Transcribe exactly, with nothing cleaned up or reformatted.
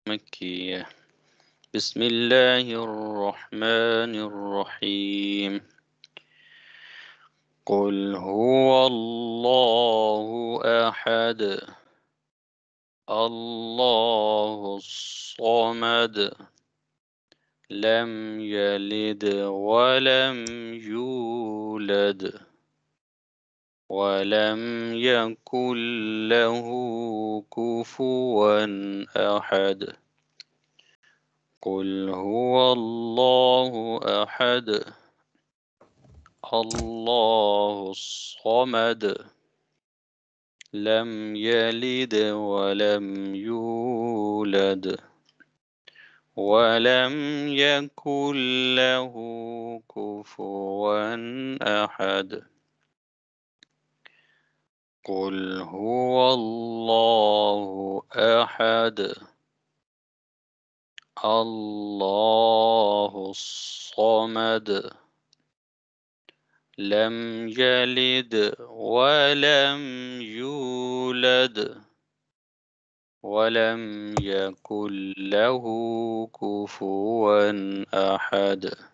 مكية. بسم الله الرحمن الرحيم. قل هو الله أحد الله الصمد لم يلد ولم يولد ولم يكن له كفوا أحد. قل هو الله أحد الله الصمد لم يلد ولم يولد ولم يكن له كفوا أحد. قل هو الله أحد الله الصمد لم يلد ولم يولد ولم يكن له كفوا أحد.